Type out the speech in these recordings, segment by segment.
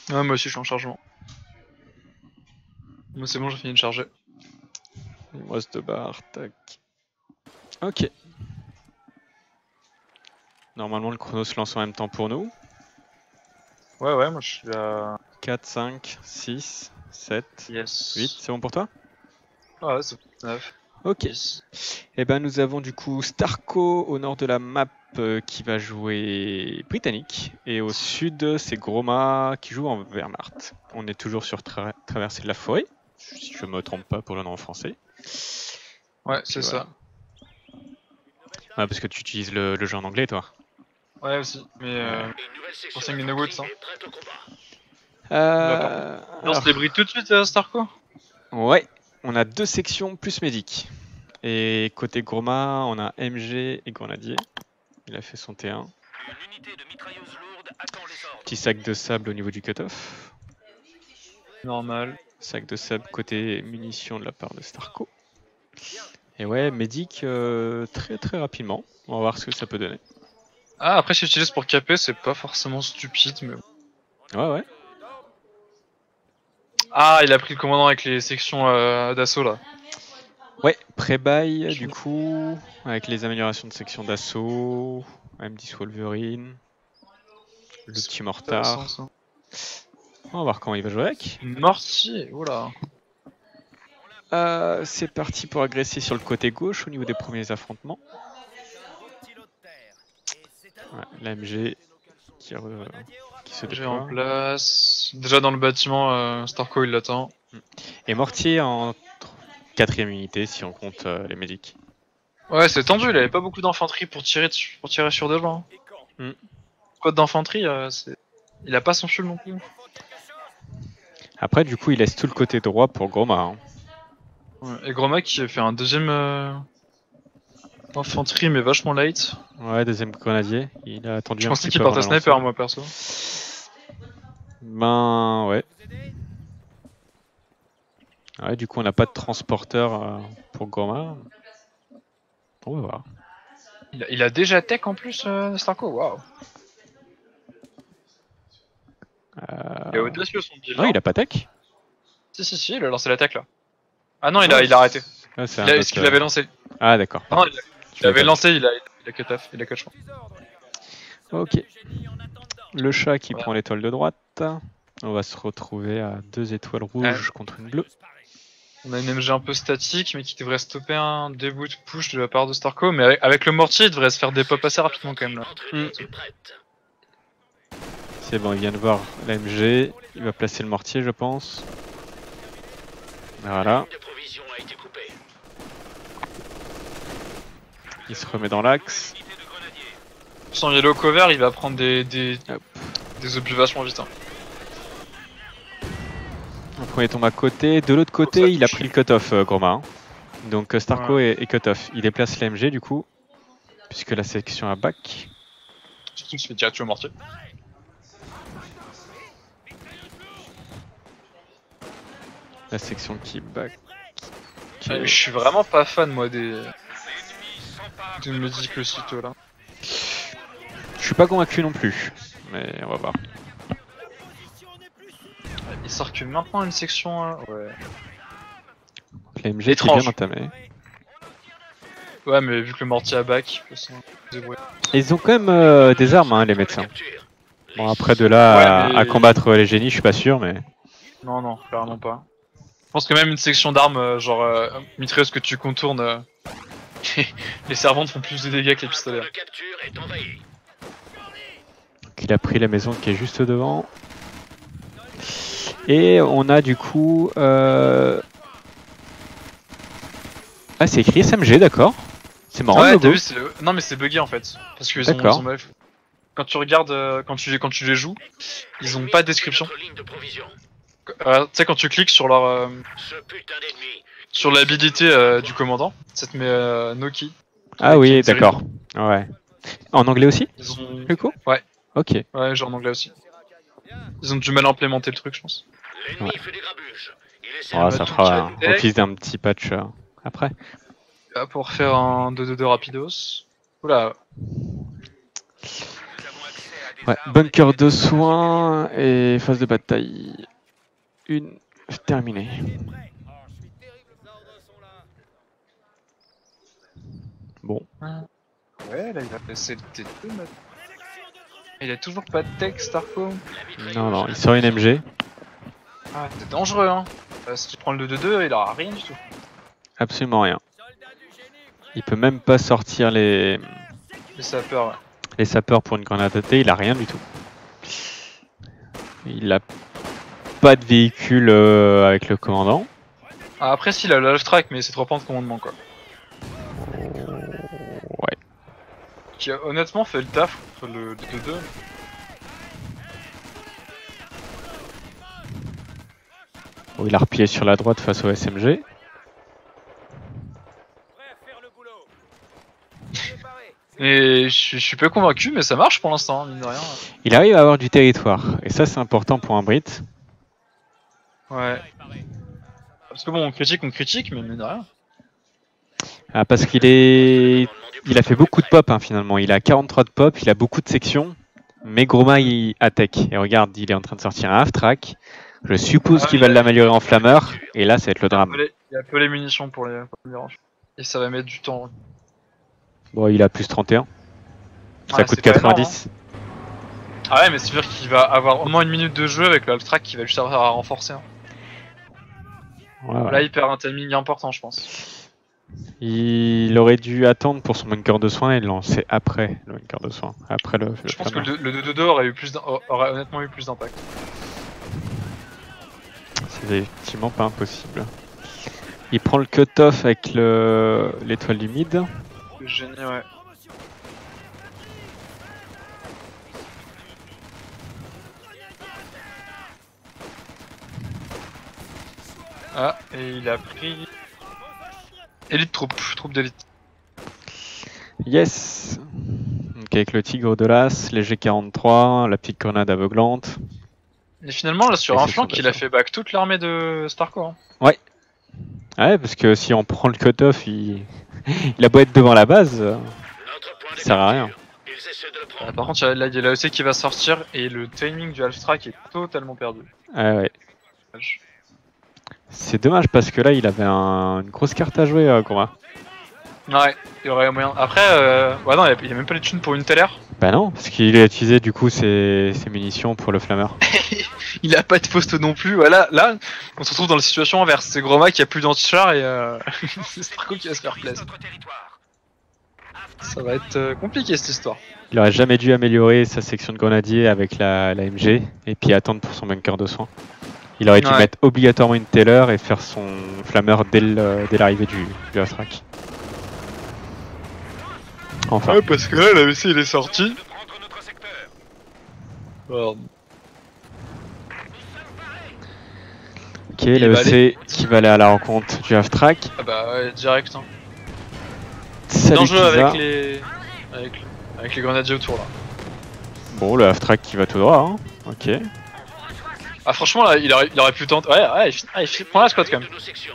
Ouais, moi aussi je suis en chargement. Moi c'est bon, j'ai fini de charger. Il me reste 2 barres, tac. Ok. Normalement le chrono se lance en même temps pour nous. Ouais, moi je suis à... 4, 5, 6, 7, Yes. 8, c'est bon pour toi? Ouais, c'est 9. Ok. 10. Et ben nous avons du coup Starco au nord de la map qui va jouer Britannique. Et au sud, c'est Groma qui joue en Wehrmacht. On est toujours sur traversée de la forêt, si je me trompe pas pour le nom en français. Ouais, c'est voilà. ça. Ouais, parce que tu utilises le jeu en anglais, toi. Ouais, aussi. Mais pour Sing in the Woods, hein. On lance les brides tout de suite, Starco? Ouais, on a 2 sections plus médic. Et côté Groma, on a MG et Grenadier. Il a fait son T1. Petit sac de sable au niveau du cutoff. Normal. Sac de sable côté munitions de la part de Starco. Et ouais, médic très rapidement. On va voir ce que ça peut donner. Ah, après, si j'utilise pour caper, c'est pas forcément stupide, mais... Ouais. Ah, il a pris le commandant avec les sections d'assaut, là. Ouais, pré-buy, du coup, avec les améliorations de section d'assaut, M10 Wolverine, le petit mortar. On va voir comment il va jouer avec. Mortier, oula. C'est parti pour agresser sur le côté gauche au niveau des premiers affrontements. Ouais, l'AMG qui se J'ai en déploie. place. Déjà dans le bâtiment, Starco il l'attend. Et Mortier en 4ème unité si on compte les médics. Ouais, c'est tendu, il avait pas beaucoup d'infanterie pour tirer sur des gens. Squad d'infanterie, il a pas son chul non plus. Après, du coup, il laisse tout le côté droit pour Groma. Hein. Ouais. Et Groma qui a fait un deuxième infanterie, mais vachement light. Ouais, deuxième grenadier. Il a attendu Je un pensais petit qu'il peu avant partait de lancer. sniper, moi perso. Ben ouais. Ouais, du coup, on n'a pas de transporteur pour Groma. On va voir. Il a déjà tech en plus, Starco, waouh. Il est audacieux son build. Non, il a pas tech. Si, il a lancé l'attaque là. Ah non, il a arrêté. Est-ce qu'il avait lancé? Ah d'accord. Non, il avait lancé, il a cut off, il a cut, je crois. Ok. Le chat qui prend l'étoile de droite. On va se retrouver à 2 étoiles rouges contre une bleue. On a une MG un peu statique, mais qui devrait stopper un début de push de la part de Starco. Mais avec le mortier, il devrait se faire des pop assez rapidement quand même là. C'est bon, il vient de voir l'AMG. Il va placer le mortier, je pense. Voilà. Il se remet dans l'axe. Sans yellow cover, il va prendre des obus vachement vite. Hein. Le premier tombe à côté. De l'autre côté, il a pris le cut-off, Groma. Hein. Donc Starco est cut-off. Il déplace l'AMG du coup, puisque la section a back. Surtout qu'il se fait direct tuer au mortier. La section qui back. Je suis vraiment pas fan moi des musiques aussitôt là. Je suis pas convaincu non plus, mais on va voir. Il sort que maintenant une section là. Ouais. L'AMG est bien entamé. Ouais, mais vu que le mortier a back, il peut s'en débrouiller. Ils ont quand même des armes, hein, les médecins. Bon, après de là à combattre les génies, je suis pas sûr, mais. Non, clairement pas. Je pense que même une section d'armes, genre mitrailleuse que tu contournes, les servantes font plus de dégâts que les pistolets. Donc il a pris la maison qui est juste devant. Et on a du coup... Ah, c'est écrit SMG, d'accord. C'est marrant. Ouais, t'as vu, non mais c'est bugué en fait. Parce qu'ils ont bref. Quand tu regardes, quand tu les joues, ils ont pas de description. Tu sais, quand tu cliques sur leur... sur l'habilité du commandant, ça te met Noki. Ah oui, d'accord. Ouais. En anglais aussi du coup? Ouais. Ok. Ouais, genre en anglais aussi. Ils ont du mal à implémenter le truc, je pense. Ouais. Oh, ça fera office d'un petit patch après. Là, pour faire un 2-2-2 rapidos. Oula. Ouais, bunker de soins et phase de bataille. Une terminée. Bon. Ouais, là il va passer le T2 maintenant. Il a toujours pas de tech, Starco. Non, il sort une MG. Ah, c'est dangereux, hein. Si tu prends le 2-2-2, il aura rien du tout. Absolument rien. Il peut même pas sortir les sapeurs, ouais. Les sapeurs pour une grenade AT, il a rien du tout. Il a pas de véhicule avec le commandant. Ah, après, s'il a le half track, mais c'est 3 points de commandement, quoi. Ouais. Qui a honnêtement fait le taf contre le 2-2. Oh, il a replié sur la droite face au SMG. Et je suis peu convaincu, mais ça marche pour l'instant, mine de rien. Il arrive à avoir du territoire, et ça c'est important pour un Brit. Ouais. Parce que bon, on critique, mais mine de rien. Ah, parce il a fait beaucoup de pop hein, finalement. Il a 43 de pop, il a beaucoup de sections, mais Groma il attaque. Et regarde, il est en train de sortir un half-track. Je suppose qu'il va l'améliorer en flammeur, et là ça va être le drame. Il y a peu les munitions pour les Mirage. Et ça va mettre du temps. Bon, il a plus 31. Ça coûte 90. Énorme, hein. Ah ouais, mais c'est sûr qu'il va avoir au moins une minute de jeu avec le half-track qui va lui servir à renforcer. Hein. Ouais. Là, il perd un timing important, je pense. Il aurait dû attendre pour son bunker de soins et le lancer après le bunker de soins. Après je pense que le 2-2-2 aurait honnêtement eu plus d'impact. C'est effectivement pas impossible. Il prend le cut-off avec l'étoile du mid. Le génie, ouais. Ah, et il a pris... Élite troupe d'élite. Yes. Donc avec le tigre de l'As, les G43, la petite grenade aveuglante. Et finalement, là, sur un flanc, il a fait back toute l'armée de Starco. Hein. Ouais. Ouais, parce que si on prend le cut-off, il a beau être devant la base, ça sert à rien. Par contre, là, il y a l'AEC qui va sortir et le timing du half-track est totalement perdu. Ah ouais. C'est dommage parce que là, il avait une grosse carte à jouer, Groma. Ouais, il y aurait moyen. Après, ouais, non, il y a même pas les thunes pour une telle heure. Bah non, parce qu'il a utilisé du coup ses munitions pour le flammeur. Il a pas de poste non plus. Voilà, là, on se retrouve dans la situation inverse. C'est Groma qui a plus d'anti-char et c'est Starco qui va se faire plaisir. Ça va être compliqué cette histoire. Il aurait jamais dû améliorer sa section de grenadier avec la MG et puis attendre pour son bunker de soins. Il aurait dû mettre obligatoirement une Taylor et faire son flammeur dès l'arrivée du half-track. Enfin. Ouais, parce que là, l'AVC il est sorti. Ok, l'AVC qui va aller à la rencontre du half-track. Ah bah ouais, direct. Hein. Salut dangereux avec les grenadiers autour là. Bon, le half-track qui va tout droit, hein. Ok. Ah franchement là, il aurait pu tenter. Ouais, il prend la squad quand même.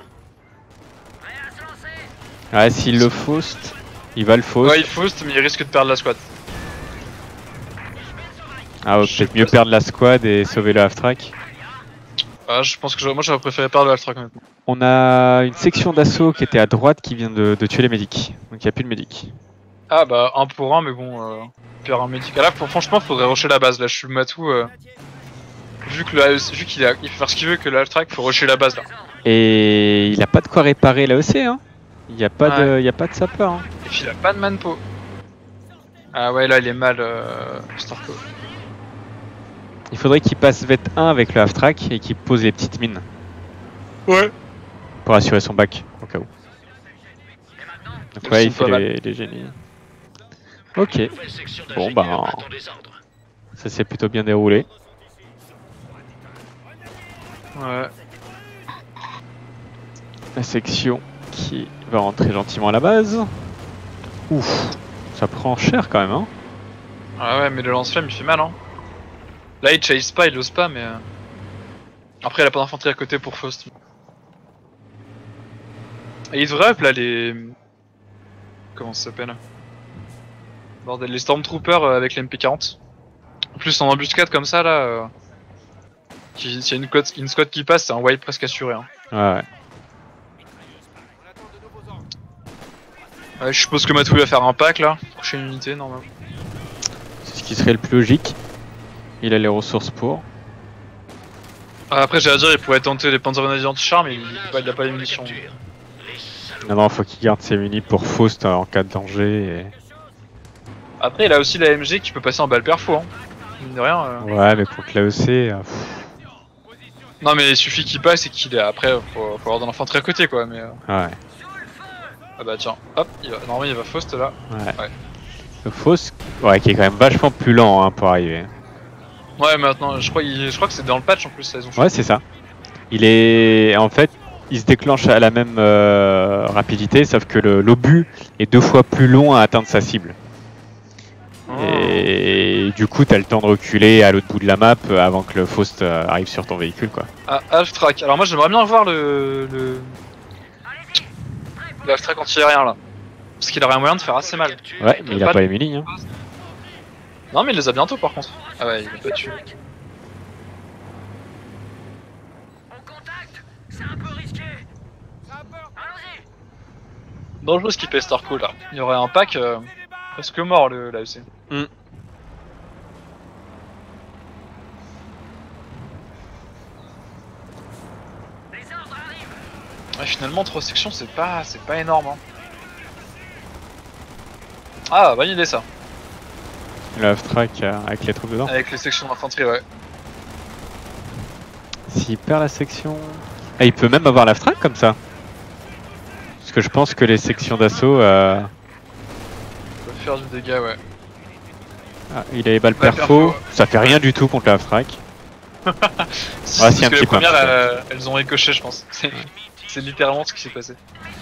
Ouais, s'il le fauste, il va le fauste. Ouais, il fauste, mais il risque de perdre la squad. Ah ouais, peut-être mieux perdre la squad et sauver le half-track. Ah, je pense que moi j'aurais préféré perdre le half-track honnêtement. On a une section d'assaut qui était à droite qui vient de tuer les médics. Donc il n'y a plus de médics. Ah bah 1 pour 1, mais bon, perd un médic. Ah, là, franchement, faudrait rusher la base. Là, je suis le matou. Vu qu'il peut faire ce qu'il veut, que le half-track, faut rusher la base là. Et il a pas de quoi réparer l'AEC, hein. Il n'y a pas de sapeur. Hein. Et puis il a pas de manpo. Ah ouais, là il est mal, Starco. Il faudrait qu'il passe vet 1 avec le half-track et qu'il pose les petites mines. Ouais. Pour assurer son bac, au cas où. Donc ouais, il fait les génies. Ok. Bon bah... ça s'est plutôt bien déroulé. Ouais. La section qui va rentrer gentiment à la base. Ouf. Ça prend cher quand même, hein. Ah ouais, mais le lance-flamme il fait mal, hein. Là il chase pas, il ose pas, mais... Après il a pas d'infanterie à côté pour Faust. Et il devrait up là les... Comment ça s'appelle? Bordel, les Stormtroopers avec l'MP40. En plus, en embuscade comme ça, là, s'il y a une squad qui passe, c'est un wipe presque assuré. Hein. Ouais. Ouais, je suppose que Matou va faire un pack là, prochaine unité normalement. C'est ce qui serait le plus logique. Il a les ressources pour. Après, j'allais dire, il pourrait tenter les Panzergrenadiers anti-char, mais il a pas les munitions. Non, faut qu'il garde ses munis pour Faust en cas de danger. Et... Après, il a aussi la MG qui peut passer en balle perfo. Hein. Mine de rien. Ouais, mais contre l'AEC. Non, mais il suffit qu'il passe et qu'il est. Après, faut avoir de l'infanterie à côté quoi. Mais, Ouais. Ah bah tiens, hop, normalement il va Faust là. Ouais. Le Faust, ouais, qui est quand même vachement plus lent hein, pour arriver. Ouais, maintenant, je crois que c'est dans le patch en plus, ils ont fait. Ouais, c'est ça. Il est. En fait, il se déclenche à la même rapidité, sauf que l'obus est 2 fois plus long à atteindre sa cible. Oh. Et du coup, t'as le temps de reculer à l'autre bout de la map avant que le Faust arrive sur ton véhicule, quoi. Ah, half-track. Alors moi, j'aimerais bien voir le half-track anti-aérien là. Parce qu'il aurait un moyen de faire assez mal. Ouais, mais il a pas les munis. Hein. Non, mais il les a bientôt par contre. Ah ouais, il est pas tué. Dangereux skipper Starco là. Il y aurait un pack presque mort l'AEC. Ouais, finalement 3 sections c'est pas énorme hein. Ah, bonne idée ça. Le half-track avec les troupes dedans. Avec les sections d'infanterie, ouais. S'il perd la section... Ah, il peut même avoir l'half-track comme ça. Parce que je pense que les sections d'assaut... peuvent faire du dégât, ouais. Ah, il a les balles perfo, ouais. Ça fait rien du tout contre le half-track. Si, parce que les premières, elles ont ricoché, je pense. C'est littéralement ce qui s'est passé.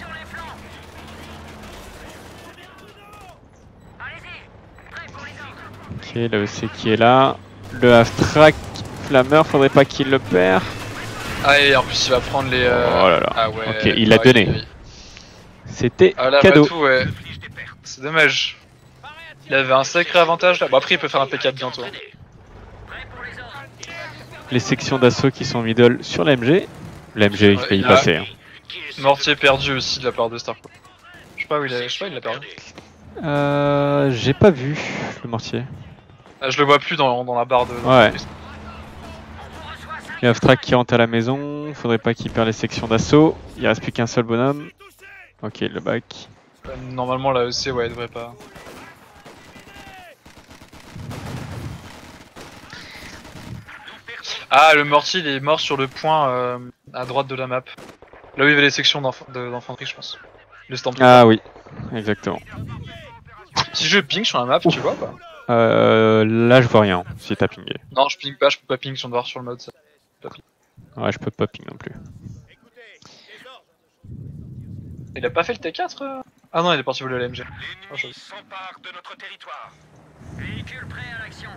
Ok, l'AEC qui est là. Le half-track, Flammeur, faudrait pas qu'il le perd. Ah et en plus il va prendre les... Oh là là. Ah ouais, ok, il l'a donné. C'était cadeau. Matou, ouais. C'est dommage. Il avait un sacré avantage là. Bon après il peut faire un P4 bientôt. Les sections d'assaut qui sont middle sur l'AMG. L'AMG il peut y passer. Hein. Mortier perdu aussi de la part de Starco. Je sais pas où il l'a perdu. J'ai pas vu le mortier. Ah, je le vois plus dans la barre de... Ouais. Il y a half-track qui rentre à la maison, faudrait pas qu'il perde les sections d'assaut. Il reste plus qu'un seul bonhomme. Ok, le back. Normalement la EC, ouais, elle devrait pas... Ah, le mortier il est mort sur le point à droite de la map. Là où il y avait les sections d'infanterie, je pense. Le Stampede. Ah oui, exactement. Si je ping sur la map, tu vois pas? Là je vois rien, si t'as pingé. Non, je ping pas, je peux pas ping si on doit voir sur le mode. Ça. Ouais, je peux pas ping non plus. Il a pas fait le T4 Ah non, il est parti voler l'AMG. S'empare de notre territoire. Véhicule prêt à l'action.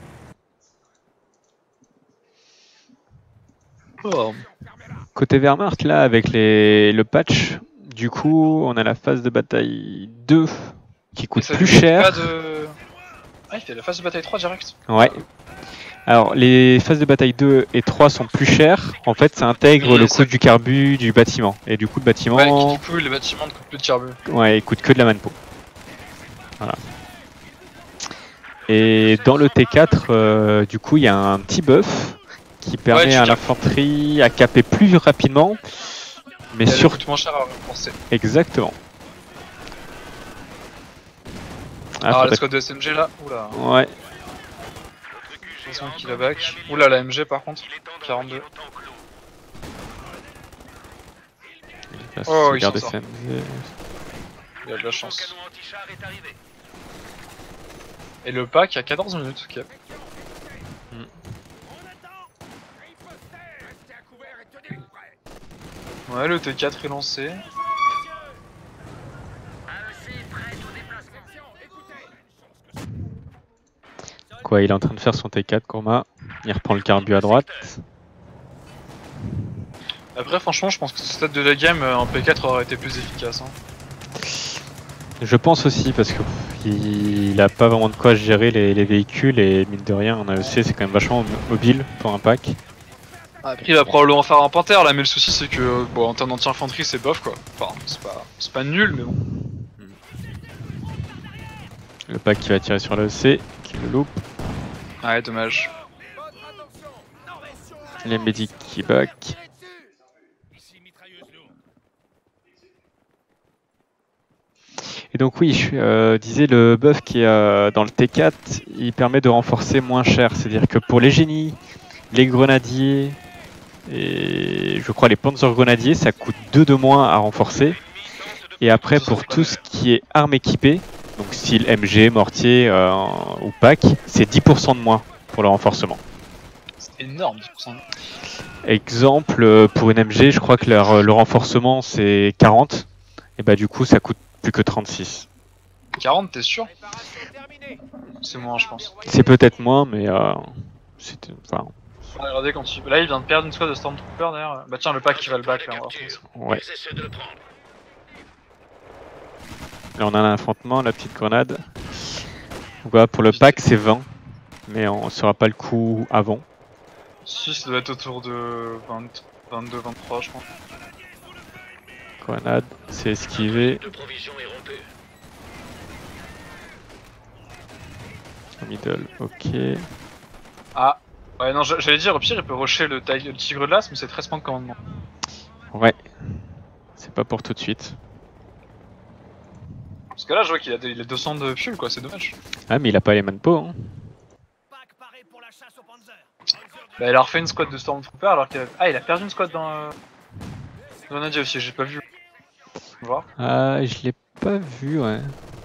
Oh. Côté Wehrmacht, là, avec le patch, du coup, on a la phase de bataille 2 qui coûte plus cher. Ah, il fait la phase de bataille 3 direct. Ouais. Alors, les phases de bataille 2 et 3 sont plus chères. En fait, ça intègre le coût du carbu du bâtiment. Et du coup, le bâtiment... Ouais, du coup, les bâtiments ne coûtent plus de carbu. Ouais, ils coûtent que de la manpo. Voilà. Et dans le T4, du coup, il y a un petit buff qui permet à l'infanterie à caper plus rapidement. Mais surtout... coûte moins cher à penser. Exactement. Ah, la squad de SMG là. Oula. Ouais. Qu'il a back. Oula, la MG par contre. 42. Oh, il s'en sort. Il a de la chance. Et le pack à 14 minutes, ok. Ouais, le T4 est lancé. Quoi, il est en train de faire son T4, Kourma. Il reprend le carbu à droite. Après, franchement, je pense que ce stade de la game, en P4 aurait été plus efficace. Hein. Je pense aussi parce que il a pas vraiment de quoi gérer les véhicules et mine de rien un AEC c'est quand même vachement mobile pour un pack. Après il va probablement faire un panthère là, mais le souci c'est que bon en termes d'anti-infanterie c'est bof quoi. Enfin c'est pas nul mais bon. Le pack qui va tirer sur l'AEC, qui le loupe. Ouais dommage. Les médics qui back. Et donc oui, je disais le buff qui est dans le T4, il permet de renforcer moins cher. C'est-à-dire que pour les génies, les grenadiers et je crois les panzer grenadiers, ça coûte 2 de moins à renforcer. Et après pour tout ce qui est armes équipées, donc style MG, mortier ou pack, c'est 10% de moins pour le renforcement. C'est énorme 10%. Exemple, pour une MG, je crois que le renforcement c'est 40. Et bah du coup ça coûte plus que 36. 40 t'es sûr? C'est moins je pense. C'est peut-être moins mais c'était... Enfin... Regardez quand tu... Là il vient de perdre une squad de Stormtrooper d'ailleurs. Bah tiens le pack qui va le back là. Ouais. Là on a l'affrontement, la petite grenade. Donc voilà, pour le pack c'est 20. Mais on ne saura pas le coup avant. Si ça doit être autour de 22-23 je pense. Grenade, c'est esquivé. Middle, ok. Ah, ouais, non, j'allais dire, au pire, il peut rusher le tigre de l'as, mais c'est 13 points de commandement. Ouais, c'est pas pour tout de suite. Parce que là, je vois qu'il a 200 de fuel, quoi, c'est dommage. Ah, mais il a pas les manpots, hein. Bah, il a refait une squad de Stormtrooper alors qu'il a... Ah, il a perdu une squad dans Grenadier aussi, j'ai pas vu. On va voir. Ah, je l'ai pas vu, ouais.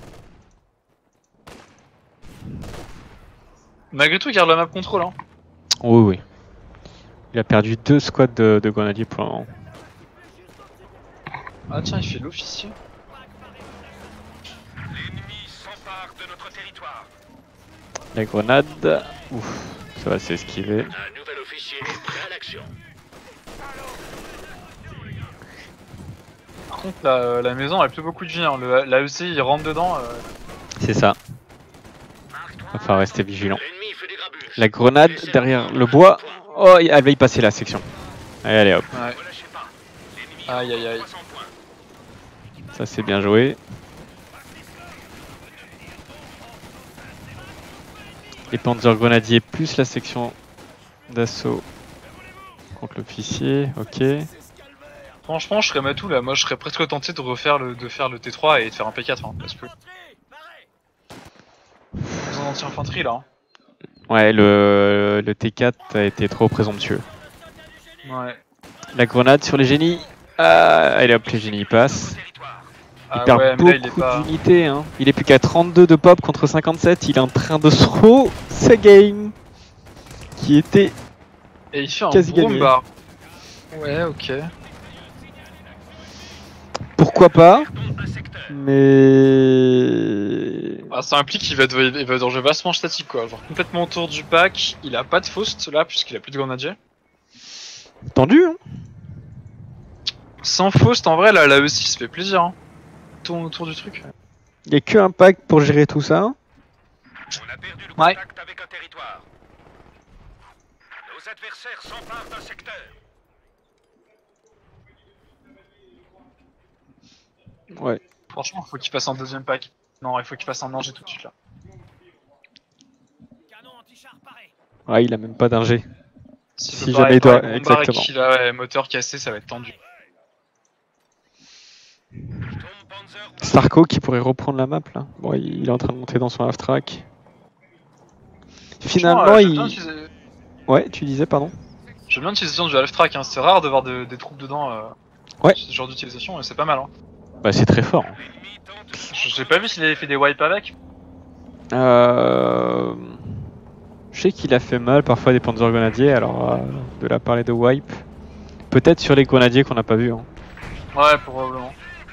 Malgré tout, il garde la map contrôle, hein. Oui, oui. Il a perdu 2 squads de grenadiers pour le moment. Ah tiens, il fait l'officier. L'ennemi s'empare de notre territoire. La grenade, ouf, ça va s'esquiver. Un nouvel officier prêt à l'action. Par contre, la maison elle a plus beaucoup de vie, hein. L'AEC il rentre dedans. C'est ça. Va falloir rester vigilant. L'ennemi fait des grabuges. La grenade derrière le bois. Oh, elle va y passer la section. Allez, allez hop. Ouais. Relâchez pas. L'ennemi Aïe aïe aïe. 300 points. Ça c'est bien joué. Les panzers grenadiers plus la section d'assaut contre l'officier, ok. Franchement, je serais matou là. Moi, je serais presque tenté de faire le T3 et de faire un P4, hein, parce que. Ils ont anti-infanterie là. Hein. Ouais, le T4 a été trop présomptueux. Ouais. La grenade sur les génies. Ah, allez hop, les génies passent. Il Ah perd ouais, mais beaucoup là, il est pas. d'unités. Hein. Il est plus qu'à 32 de pop contre 57. Il est en train de throw sa game. Qui était Et il fait un quasi gagné. bar. Ouais, ok. Pourquoi pas, mais... Ah, ça implique qu'il va être en jeu vastement statique quoi. Genre complètement autour du pack. Il a pas de Faust là, puisqu'il a plus de grenadier. Tendu, hein. Sans Faust, en vrai, là, la E6 se fait plaisir. Hein. Tourne autour du truc. Il n'y a que un pack pour gérer tout ça. On a perdu le contact avec un territoire. Nos adversaires s'emparent d'un secteur. Ouais. Franchement, faut qu'il passe en deuxième pack. Non, il faut qu'il passe en danger tout de suite là. Canon anti-char paré. Ouais, il a même pas d'ingé. Si Si jamais il doit... Exactement. Qu'il a ouais, moteur cassé, ça va être tendu. Starco qui pourrait reprendre la map là. Bon, il est en train de monter dans son half-track. Finalement, il... Ouais, tu disais, pardon. J'aime bien l'utilisation du half-track, hein. C'est rare de voir des troupes dedans. Ouais. Ce genre d'utilisation, et c'est pas mal. Hein. Bah, c'est très fort. J'ai pas vu s'il avait fait des wipes avec. Je sais qu'il a fait mal parfois des panzers grenadiers, alors de la parler de wipe. Peut-être sur les grenadiers qu'on n'a pas vu. Hein. Ouais, probablement.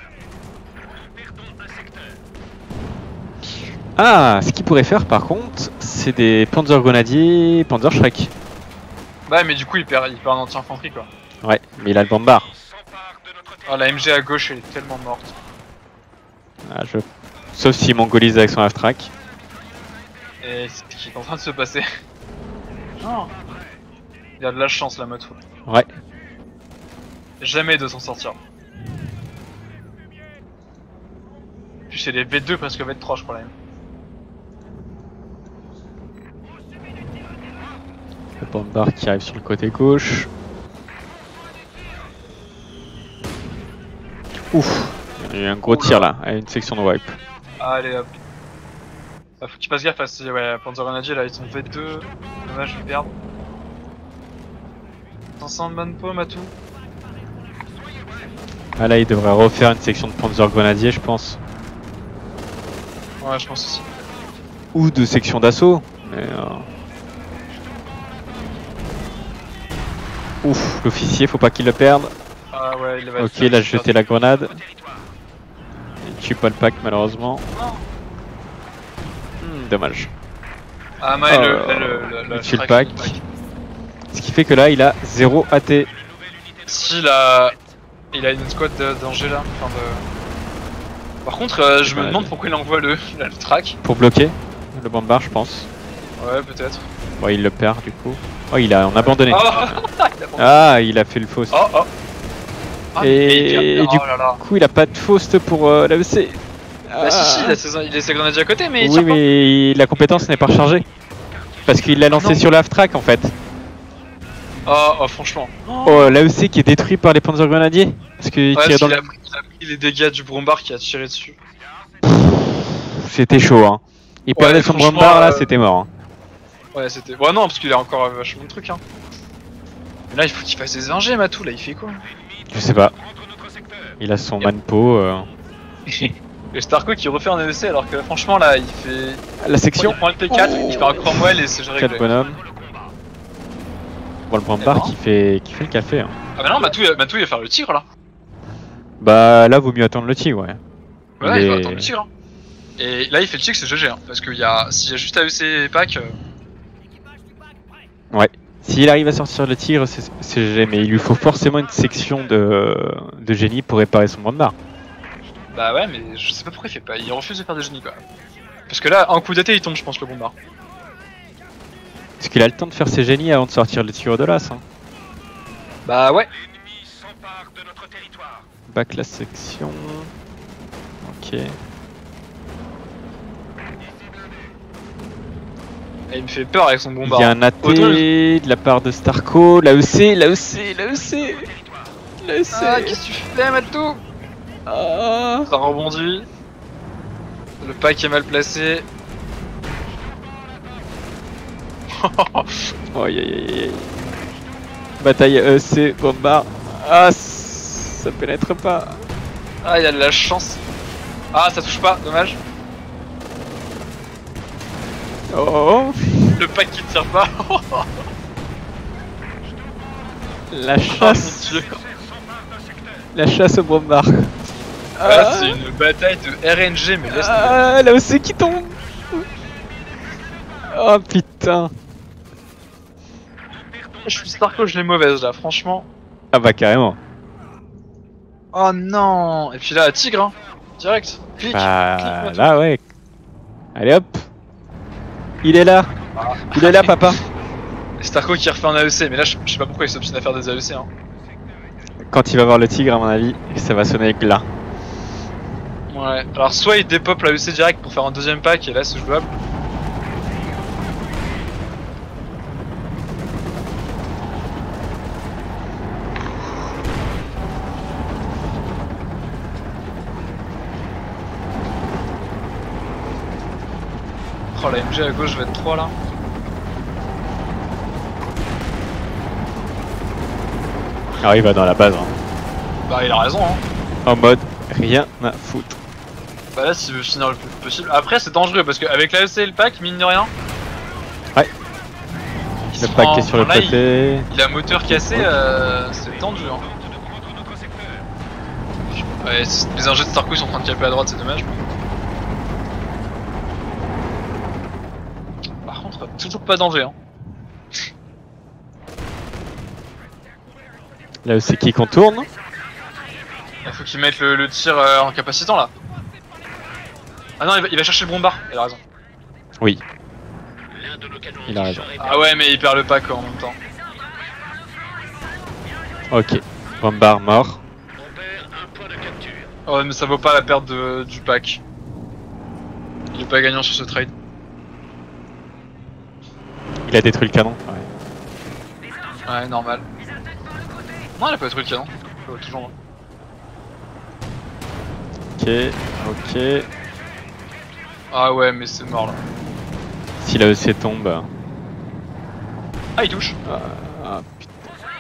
Ah, ce qu'il pourrait faire par contre, c'est des panzers grenadiers, panzer Shrek. Ouais, mais du coup, il perd en anti-infanterie quoi. Ouais, mais il a le bombard. Ah, la MG à gauche, elle est tellement morte. Ah, je Sauf s'il mongolise avec son half-track. Et c'est ce qui est en train de se passer. Non. Il a de la chance la moto. Ouais. Jamais de s'en sortir. Puis c'est les V2 presque V3 je crois là même. Le bombard qui arrive sur le côté gauche. Ouf, il y a eu un gros tir là, à une section de wipe. Allez hop. Ah, faut qu'il passe gaffe parce que ouais, Panzer Grenadier là ils sont V2. Dommage, je vais perdre. 500 de manpo, Matou. Ah là, il devrait refaire une section de Panzer Grenadier, je pense. Ouais, je pense aussi. Ou de section d'assaut. Mais Ouf, l'officier, faut pas qu'il le perde. Ah ouais, il va Ok, il a jeté la grenade. Il tue pas le pack malheureusement. Dommage. Ah mais il tue le pack. Ce qui fait que là, il a 0 AT. S'il il a une squad de danger là. Enfin de... Par contre, je me demande pourquoi il envoie le track. Pour bloquer le bombard, je pense. Ouais, peut-être. Ouais, il le perd du coup. Oh, il a abandonné. Oh Ah, il a fait le faust. Oh, oh. Ah, et du coup, il a pas de faust pour l'AEC. Bah si, il a ses grenadiers à côté, mais il oui, mais la compétence n'est pas rechargée. Parce qu'il l'a lancé sur l'half track en fait. Oh, franchement. Oh, l'AEC qui est détruit par les Panzer Grenadiers. Parce qu'il tire dans il a pris les dégâts du bombard qui a tiré dessus. C'était chaud, hein. Il perdait son bombard là, c'était mort. Hein. Ouais, c'était. Ouais, non, parce qu'il a encore vachement de trucs, hein. Mais là, il faut qu'il fasse des ingés, Matou, là, il fait quoi? Je sais pas. Il a son manpo. Et Starko qui refait un AEC alors que franchement, là, il fait. La section. Il prend le P4, il fait un cromwell et c'est réglé. 4 bonhommes. Bon, le bombard qui fait le café. Hein. Ah, bah non, Matou il va faire le tigre là. Bah là, vaut mieux attendre le tigre, ouais. Ouais, il va attendre le tigre. Hein. Et là, il fait le tigre, c'est GG, hein, parce qu'il y a. S'il y a juste AEC et pack. Ouais. S'il arrive à sortir le tigre, c'est GG, mais il lui faut forcément une section de génie pour réparer son bombard. Bah ouais, mais je sais pas pourquoi il fait pas. Il refuse de faire des génies, quoi. Parce que là, en coup d'été, il tombe, je pense, le bombard. Parce qu'il a le temps de faire ses génies avant de sortir le tigre de l'as. Hein. Bah ouais. Back la section. Ok. Et il me fait peur avec son bombard. Il y a un AT de la part de Starko. L'AEC. Ah, qu'est-ce que tu fais, Matou? Ah. Ça rebondit. Le pack est mal placé. Oh, aïe. Bataille EC, bombard. Ah, ça pénètre pas. Ah, il y a de la chance. Ah, ça touche pas, dommage. Oh. Le pack qui tire pas. La chasse. Oh, mon Dieu. La chasse au bombard. Là, c'est une bataille de RNG, mais laisse. Ah, là aussi qui tombe. Oh putain. Je suis Starko, je l'ai mauvaise là, franchement. Ah bah carrément. Oh non. Et puis là, tigre, hein. Direct. Clic. Bah clic, là ouais. Allez hop. Il est là. Ah. Il est là papa. Et Starko qui refait un AEC, mais là je sais pas pourquoi il s'obstine à faire des AEC. Hein. Quand il va voir le tigre à mon avis, ça va sonner avec là. Ouais, alors soit il dépop l'AEC direct pour faire un deuxième pack et là c'est jouable. Oh la MG à gauche va être 3 là. Alors il va dans la base. Hein. Bah il a raison hein. En mode rien à foutre. Bah là s'il veut finir le plus possible. Après c'est dangereux parce qu'avec l'AEC et le pack, mine de rien. Ouais. Le pack est sur le côté. Il a un moteur cassé, c'est tendu hein. Ouais, les ingés de Starko sont en train de caper à droite, c'est dommage. Par contre, toujours pas danger hein. Là c'est qui contourne. Il faut qu'ils mettent le tir en capacitant là. Ah non, il va chercher le bombard, il a raison. Oui. Il a raison. Ah ouais, mais il perd le pack en même temps. Ok. Bombard mort. Ouais, mais ça vaut pas la perte du pack. Il est pas gagnant sur ce trade. Il a détruit le canon. Ouais, normal. Non, il a pas détruit le canon. Toujours. Ok, ok. Ah ouais, mais c'est mort là. Si la EC tombe. Ah, il touche. Ah putain.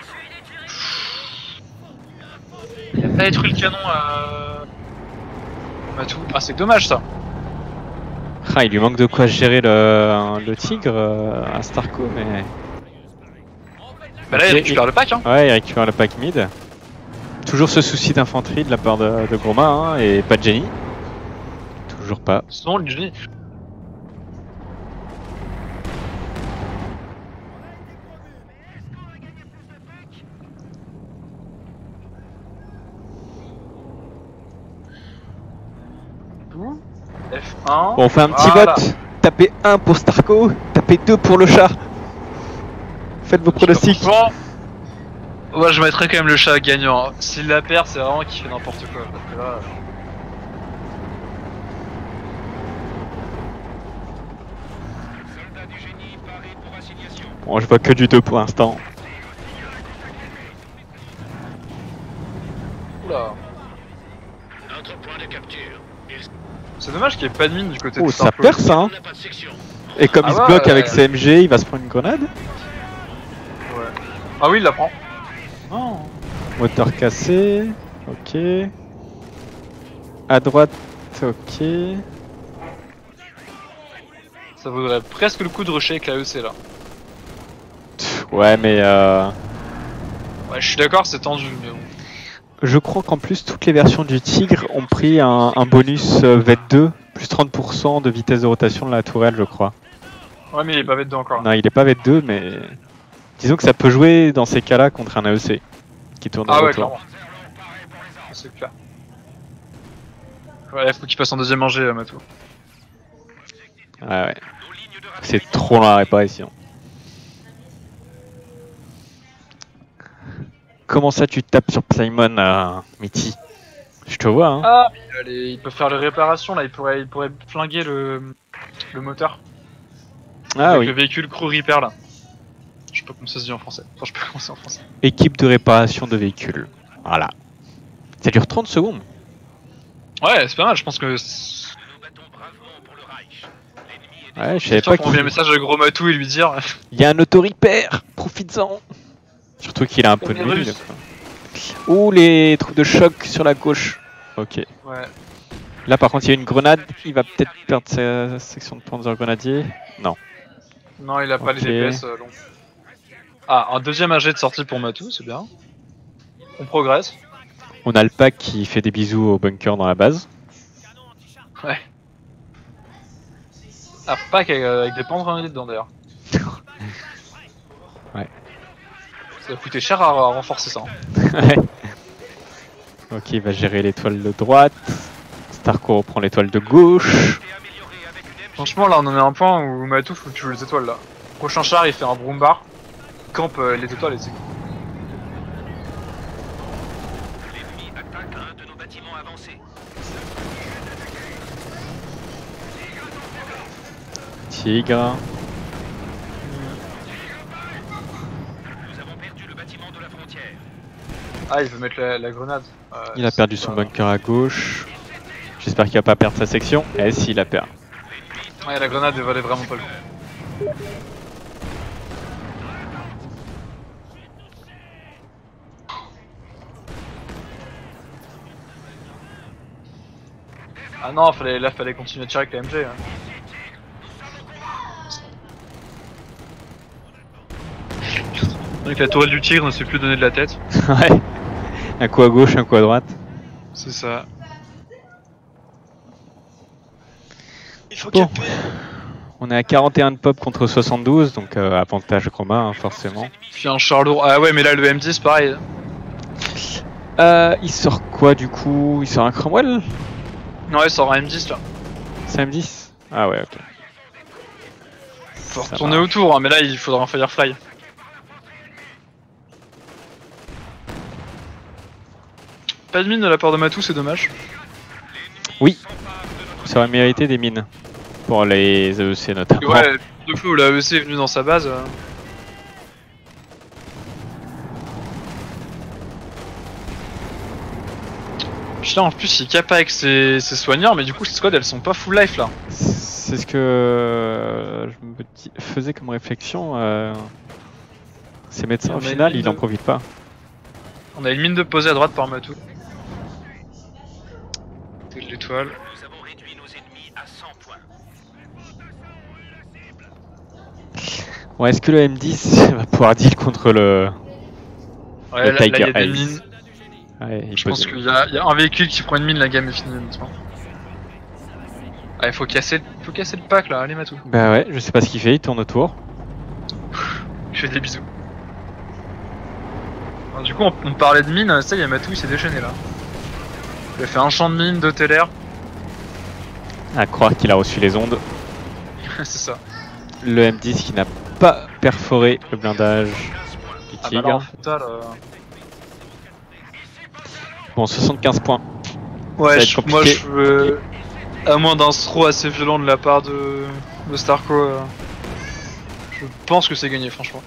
Il a pas détruit le canon à tout. Ah, c'est dommage ça. Ah, il lui manque de quoi gérer le tigre à Starco, mais. Bah là, il récupère le pack, hein. Ouais, il récupère le pack mid. Toujours ce souci d'infanterie de la part de Groma, hein, et pas de Jenny. Toujours pas. Sinon, le Jenny. F1. Bon, on fait un petit Voilà. vote. Tapez 1 pour Starco, tapez 2 pour le chat. Faites vos pronostics. Franchement, ouais, je mettrais quand même le chat gagnant. S'il la perd, c'est vraiment qu'il fait n'importe quoi. Parce que là... Bon, je vois que du 2 pour l'instant. Oula. C'est dommage qu'il n'y ait pas de mine du côté de Oh, ça Starco. perce, hein. Et comme il se bloque avec CMG, il va se prendre une grenade. Ouais. Ah oui, il la prend. Non. Moteur cassé. Ok. À droite, ok. Ça vaudrait presque le coup de rusher avec la EC là. Ouais, mais Ouais, je suis d'accord, c'est tendu, mais bon. je crois qu'en plus, toutes les versions du Tigre ont pris un bonus VET2, plus 30% de vitesse de rotation de la tourelle, je crois. Ouais, mais il est pas V2 encore. Non, il est pas VET2, mais disons que ça peut jouer dans ces cas-là contre un AEC qui tourne Ah au ouais, retour. clairement. C'est clair. Ouais, faut qu'il passe en deuxième rangée, Matou. Ouais, ouais. C'est trop long la réparation. Comment ça tu tapes sur Simon, Mitty? Je te vois, hein. Ah, il peut faire les réparations là, il pourrait flinguer le moteur. Ah avec oui. le véhicule crew repair là. Je sais pas comment ça se dit en français. Enfin, je peux commencer en français. Équipe de réparation de véhicules. Voilà. Ça dure 30 secondes. Ouais, c'est pas mal, je pense que. Ouais, je savais pas qu'il envoyer un message à Gros Matou et lui dire. Il y a un auto-repair, profites-en. Surtout qu'il a un peu de mille. Ouh, les trous de choc sur la gauche. Ok. Ouais. Là par contre il y a une grenade, il va peut-être perdre sa section de Panzer Grenadier. Non. Non, il a pas Ok. les DPS longs. Ah, un deuxième AG de sortie pour Matou, c'est bien. On progresse. On a le pack qui fait des bisous au bunker dans la base. Ouais. Ah, pack avec des panzers dedans d'ailleurs. Ouais. Ça va coûter cher à renforcer ça. Hein. Ouais. Ok, il va gérer l'étoile de droite. Starco reprend l'étoile de gauche. Franchement, là on en est à un point où Matou faut que tu joues les étoiles là. Prochain char, il fait un broombar. Campe les étoiles et c'est. L'ennemi attaque un de nos bâtiments avancés. Tigre. Nous avons perdu le bâtiment de la frontière. Ah, il veut mettre la grenade. Il a perdu son bunker à gauche. J'espère qu'il va pas perdre sa section. Eh si, il la perd. Ouais, la grenade elle valait vraiment pas le coup. Ah non, fallait continuer à tirer avec la MG. Hein. Donc la tourelle du tigre ne sait plus donner de la tête. Ouais. Un coup à gauche, un coup à droite. C'est ça. Il faut Bon. On est à 41 de pop contre 72, donc avantage Chroma, hein, forcément. Puis un char lourd. Ah ouais, mais là le M10 pareil. Il sort quoi du coup? Il sort un Cromwell? Ouais, il sort un M10 là. C'est M10. Ah ouais, ok. Faut retourner autour, hein, mais là il faudra un Firefly. Pas de mine de la part de Matou, c'est dommage. Oui, ça aurait mérité des mines. Pour les AEC notamment. Ouais, deux fois où la AEC est venue dans sa base. Puis là en plus il cap avec ses soigneurs, mais du coup ces squads elles sont pas full life là. C'est ce que je me faisais comme réflexion. Ces médecins au final ils n'en profitent pas. On a une mine de posée à droite par Matou. C'est de l'étoile. Nous avons réduit nos ennemis à 100 points. Bon, est-ce que le M10 va pouvoir deal contre le Ouais, là il y a des Ice. mines. Ouais, Je pense qu'il y a un véhicule qui prend une mine, la gamme est finie honnêtement. Ah, il faut casser le pack là, allez Matou. Bah ouais, je sais pas ce qu'il fait, il tourne autour. Je fais des bisous. Alors, du coup on parlait de mine, ça il y a Matou, il s'est déchaîné là. Il a fait un champ de mine, 2 TLR. À croire qu'il a reçu les ondes. C'est ça. Le M10 qui n'a pas perforé le blindage du Ah Tigre. bah là, en total, Bon, 75 points. ouais, Ça va être moi compliqué. je veux... À moins d'un throw assez violent de la part de Starco, je pense que c'est gagné franchement.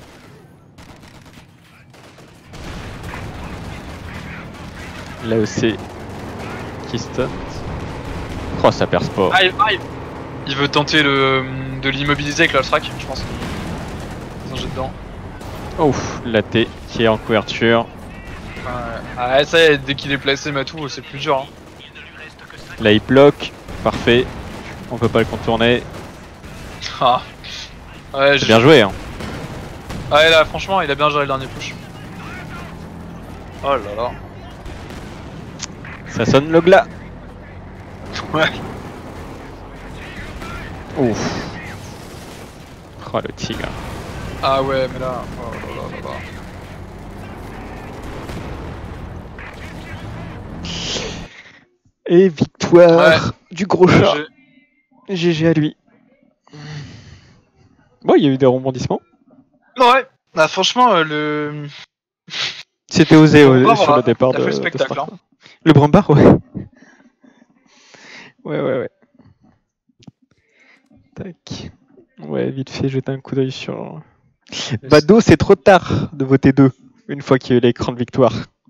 L'AEC qui stunt. Oh, ça perce pas. Il veut tenter de l'immobiliser avec l'Alstrac, je pense. Ils ont jeté dedans. Ouf, la T qui est en couverture. Ah, ça y est, dès qu'il est placé, Matou, c'est plus dur. Hein. Là, il bloque. Parfait. On peut pas le contourner. Ah. Ouais, C'est bien joué, hein. Ouais, là, franchement, il a bien géré le dernier push. Oh là là. Ça sonne le glas. Ouais. Ouf. Oh, le Tigre. Ah ouais, mais là. Oh là là là là. Et victoire du gros chat. GG à lui. Bon, il y a eu des rebondissements. Ouais. Bah, franchement, le. C'était osé sur le départ de de spectacle. Star. Le Brambard, ouais. Ouais. Tac. Ouais, vite fait, jeter un coup d'œil sur... Bado, c'est trop tard de voter 2, une fois qu'il y a eu l'écran de victoire.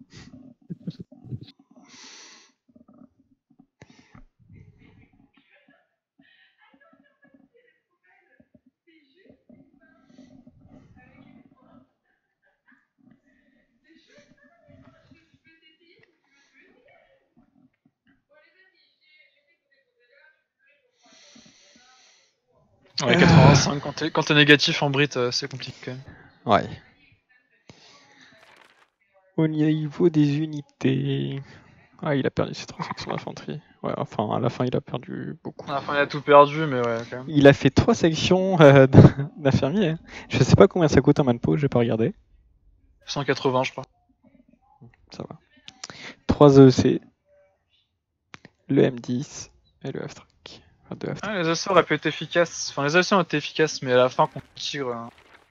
Ouais, 85, quand t'es négatif en Brit, c'est compliqué quand même. Ouais. Au niveau des unités... Ah, il a perdu ses 3 sections d'infanterie. Ouais, enfin, à la fin, il a perdu beaucoup. À la fin, il a tout perdu, mais ouais, quand même. Il a fait 3 sections d'infirmiers. Hein. Je sais pas combien ça coûte un manpo, j'ai pas regardé. 180, je crois. Ça va. 3 EEC, le M10 et le F-Track. Ah, les AEC auraient pu être efficaces. Enfin, les AEC ont été efficaces, mais à la fin, contre Tigre.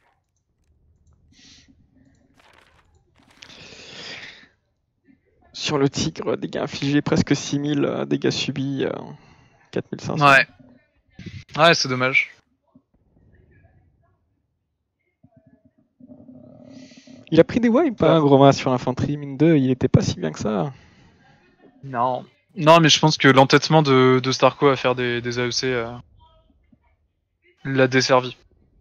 Sur le Tigre, dégâts infligés presque 6000, dégâts subis 4500. Ouais. Ouais, c'est dommage. Il a pris des wipes, hein, Groma, sur l'infanterie, mine 2, il était pas si bien que ça. Non. Non, mais je pense que l'entêtement de Starco à faire des AEC l'a desservi.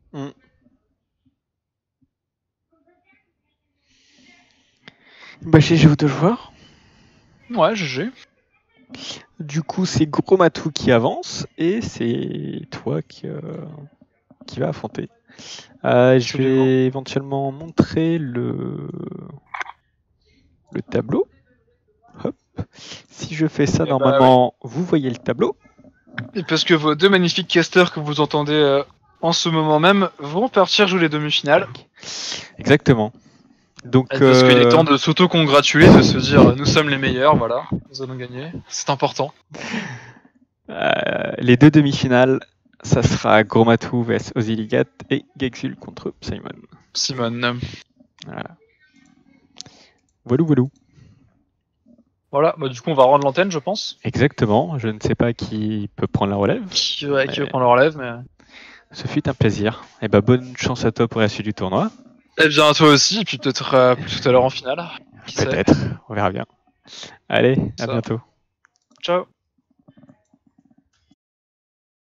Bah, GG aux 2 joueurs. Ouais, GG. Du coup, c'est Gromatou qui avance et c'est toi qui va affronter. Je vais éventuellement montrer le tableau. Hop. Si je fais ça, normalement, vous voyez le tableau. Et parce que vos 2 magnifiques casters que vous entendez en ce moment même vont partir jouer les demi-finales. Exactement. Donc, parce qu'il est temps de s'auto-congratuler, de se dire nous sommes les meilleurs, voilà, nous allons gagner, c'est important. Les deux demi-finales, ça sera Gromatou vs Oziligat et Gexul contre Simon. Simon. Voilà. Voilou. Voilà, bah du coup on va rendre l'antenne je pense. Exactement, je ne sais pas qui peut prendre la relève. Qui veut prendre la relève, mais... Ce fut un plaisir. Et bah bonne chance à toi pour la suite du tournoi. Et bien à toi aussi, et puis peut-être tout à l'heure en finale. Peut-être, on verra bien. Allez, à bientôt. Ciao.